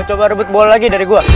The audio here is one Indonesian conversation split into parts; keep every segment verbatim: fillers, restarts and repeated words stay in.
Mau coba rebut bola lagi dari gua?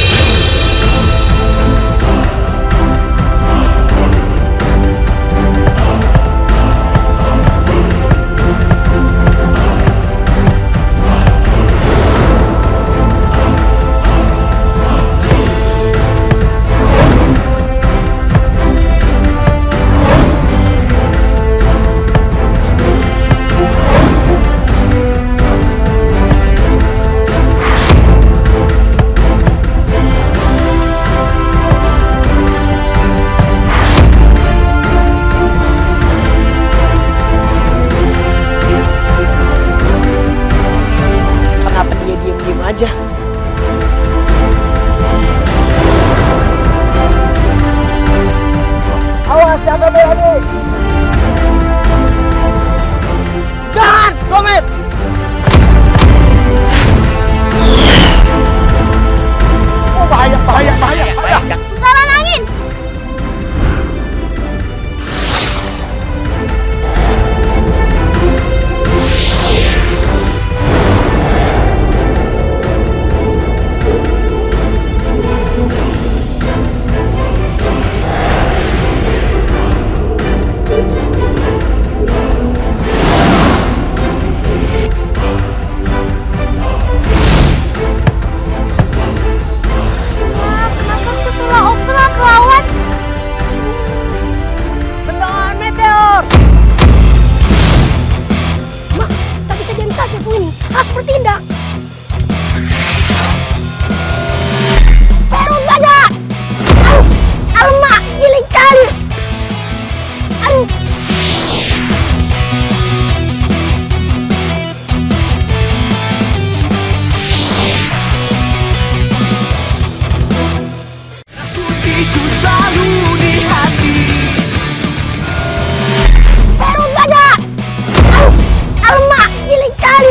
Aja. Awas, jaga berani. Jangan, komit. Oh, bahaya, bahaya, bahaya, bahaya. Pusaran angin. Harus bertindak. Perut gajah. Aduh, alamak, gili kali. Aduh. Putihku selalu di hati. Perut gajah. Aduh, alamak, gili kali.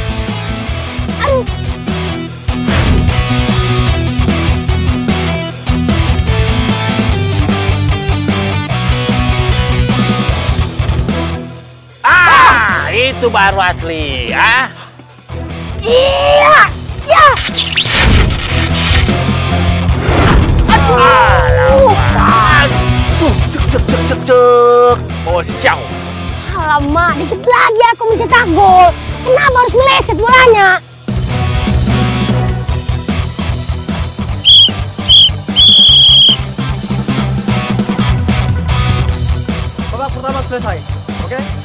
Ah, itu baru asli, ah? Iya, ya. Aduh, alamak. Tuh, cek, cek, cek, cek, cek. Oh, siau. Alamak, dikit lagi aku mencetak gol. Kenapa harus meleset bolanya? Babak pertama selesai, oke?